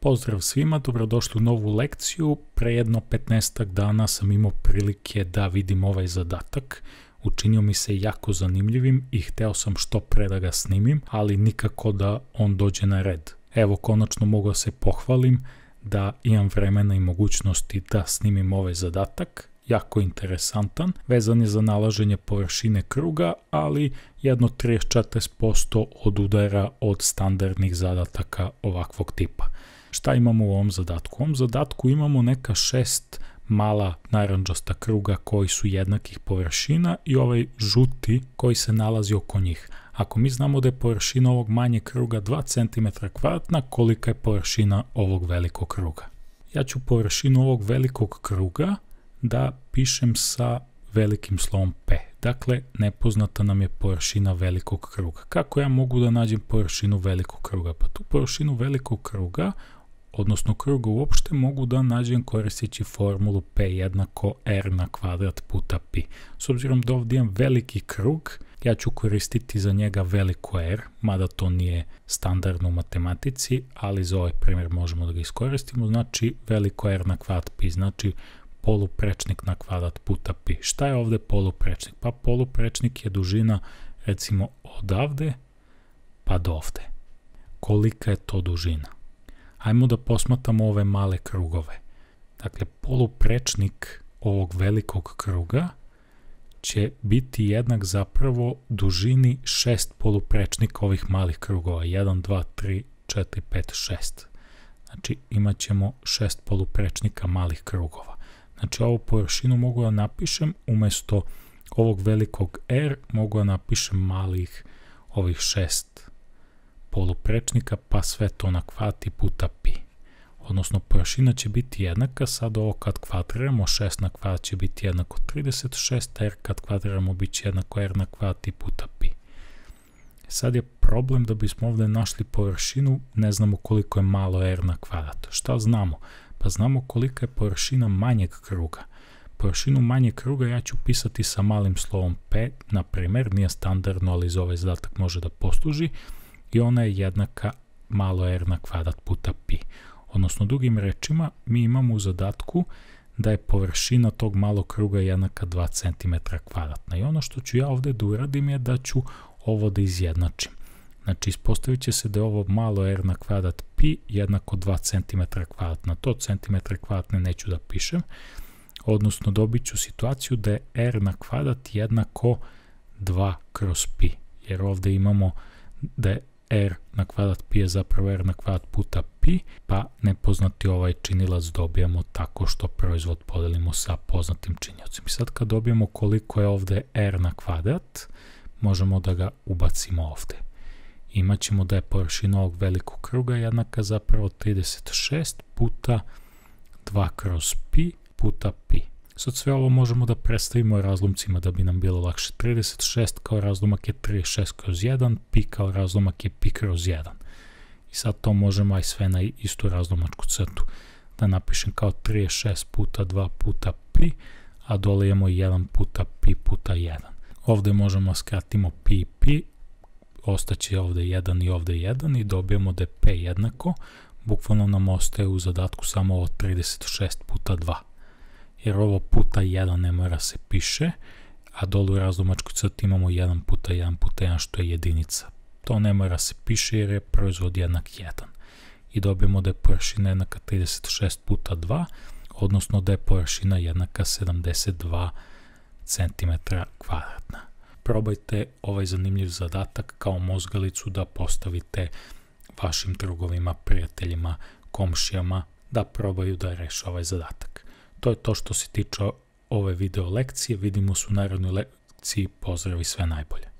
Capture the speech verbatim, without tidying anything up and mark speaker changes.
Speaker 1: Pozdrav svima, dobrodošli u novu lekciju. Pre jedno petnaestak dana sam imao prilike da vidim ovaj zadatak. Učinio mi se jako zanimljivim i hteo sam što pre da ga snimim, ali nikako da on dođe na red. Evo, konačno mogu da se pohvalim da imam vremena i mogućnosti da snimim ovaj zadatak. Jako interesantan, vezan je za nalaženje površine kruga, ali jedno trideset do četrdeset posto odudara od standardnih zadataka ovakvog tipa. Šta imamo u ovom zadatku? U ovom zadatku imamo neka šest mala narandžasta kruga koji su jednakih površina i ovaj žuti koji se nalazi oko njih. Ako mi znamo da je površina ovog manjeg kruga dva centimetra kvadratna, kolika je površina ovog velikog kruga? Ja ću površinu ovog velikog kruga da pišem sa velikim slovom P. Dakle, nepoznata nam je površina velikog kruga. Kako ja mogu da nađem površinu velikog kruga? Pa tu površinu velikog kruga, odnosno kruga uopšte, mogu da nađem koristeći formulu P jednako R na kvadrat puta pi. S obzirom da ovdje imam veliki krug, ja ću koristiti za njega veliko R, mada to nije standardno u matematici, ali za ovaj primjer možemo da ga iskoristimo. Znači, veliko R na kvadrat pi, znači poluprečnik na kvadrat puta pi. Šta je ovdje poluprečnik? Pa poluprečnik je dužina, recimo, odavde pa do ovde. Kolika je to dužina? Ajmo da posmatramo ove male krugove. Dakle, poluprečnik ovog velikog kruga će biti jednak zapravo dužini šest poluprečnika ovih malih krugova. jedan, dva, tri, četiri, pet, šest. Znači, imat ćemo šest poluprečnika malih krugova. Znači, ovu površinu mogu da napišem, umjesto ovog velikog R, mogu da napišem malih ovih šest poluprečnika, pa sve to na kvadrat i puta pi. Odnosno, površina će biti jednaka, sad ovo kad kvadriramo, šest na kvadrat će biti jednako trideset šest, R kad kvadriramo bit će jednako R na kvadrat i puta pi. Sad je problem da bismo ovdje našli površinu, ne znamo koliko je malo R na kvadrat. Šta znamo? Pa znamo kolika je površina manjeg kruga. Površinu manjeg kruga ja ću pisati sa malim slovom P, na primjer, nije standardno, ali za ovaj zadatak može da posluži, i ona je jednaka malo R na kvadrat puta pi. Odnosno, drugim rečima, mi imamo u zadatku da je površina tog malog kruga jednaka dva centimetra kvadratna. I ono što ću ja ovdje da uradim je da ću ovo da izjednačim. Znači, ispostavit će se da je ovo malo R na kvadrat pi jednako dva centimetra kvadratna. To centimetra kvadratne neću da pišem. Odnosno, dobit ću situaciju da je R na kvadrat jednako dva kroz pi. Jer ovdje imamo da je R na kvadrat pi je zapravo R na kvadrat puta pi, pa nepoznati ovaj činilac dobijamo tako što proizvod podelimo sa poznatim činiocem. I sad kad dobijemo koliko je ovdje R na kvadrat, možemo da ga ubacimo ovdje. Imaćemo da je površina ovog velikog kruga jednaka zapravo trideset šest puta dva kroz pi puta pi. Sad sve ovo možemo da predstavimo razlomcima da bi nam bilo lakše. trideset šest kao razlomak je trideset šest kroz jedan, pi kao razlomak je pi kroz jedan. I sad to možemo aj sve na istu razlomačku crtu. Da napišem kao trideset šest puta dva puta pi, a dole imamo jedan puta pi puta jedan. Ovdje možemo skratimo pi i pi, ostaće ovdje jedan i ovdje jedan i dobijemo da je p jednako. Bukvalno nam ostaje u zadatku samo ovo trideset šest puta dva. Jer ovo puta jedan ne mora se piše, a dole u razlomačkoj crti imamo jedan puta jedan puta jedan što je jedinica. To ne mora se piše jer je proizvod jednak jedan. I dobijemo da je površina jednaka trideset šest puta dva, odnosno da je površina jednaka sedamdeset dva centimetra kvadratna. Probajte ovaj zanimljiv zadatak kao mozgalicu da postavite vašim drugovima, prijateljima, komšijama da probaju da reše ovaj zadatak. To je to što se tiče ove video lekcije. Vidimo se u narednoj lekciji. Pozdrav i sve najbolje.